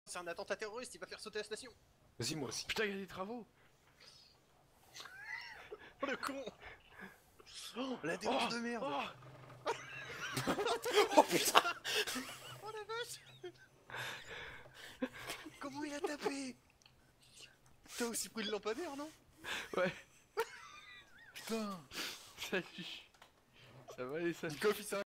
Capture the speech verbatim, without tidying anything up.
C'est un attentat terroriste, il va faire sauter la station. Vas-y, moi aussi. Putain, il y a des travaux. Oh le con. Oh, la défense Oh, de merde. oh. Oh putain. Oh la vache. Comment il a tapé? T'as aussi pris le lampadaire, non? Ouais. Putain. Salut. Ça va les ça. Nico, fils,